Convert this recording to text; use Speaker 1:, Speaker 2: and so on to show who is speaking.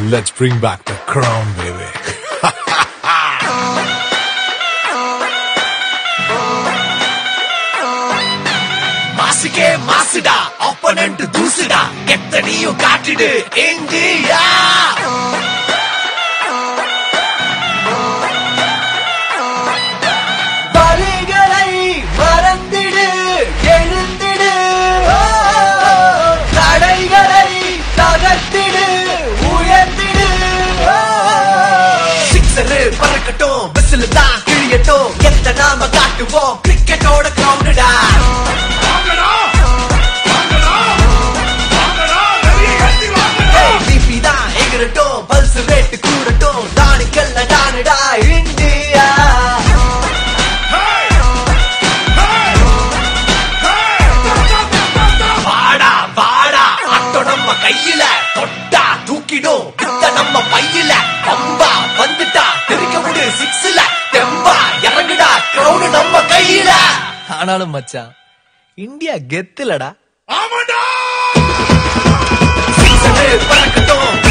Speaker 1: Let's bring back the crown, baby.
Speaker 2: மாசுக்கே மாசுடா, opponent தூசுடா, எத்தனையும் காட்டிடு இந்தியா. பலிகளை மறந்திடு, எழுந்திடு, தடைகளை தகர்த்திடு, உயர்த்திடு. சிக்ஸரு பறக்கட்டும், விசில் தான் கிழியட்டும், எத்த நாம காட்டுவோம் கிரிக்கெட்டோட கிரவுண்டுடா. பல்ஸ் ரேட்டு கூடட்டும், தானிக்கல்ல தானடா இந்தியா. வாடா வாடா ஆட்டோ நம்ம கையில, தொட்டா தூக்கிடும் கிட்ட நம்ம பையில. பம்பா வந்துட்டா தெரிக்க விடு சிக்ஸ்ல, தெம்பா இறங்குடா கிரவுண்ட் நம்ம கையில.
Speaker 3: ஆனாலும் மச்சான் இந்தியா கெத்துலடா.
Speaker 2: ஆமாடா. சிக்ஸரு பறக்கட்டும்.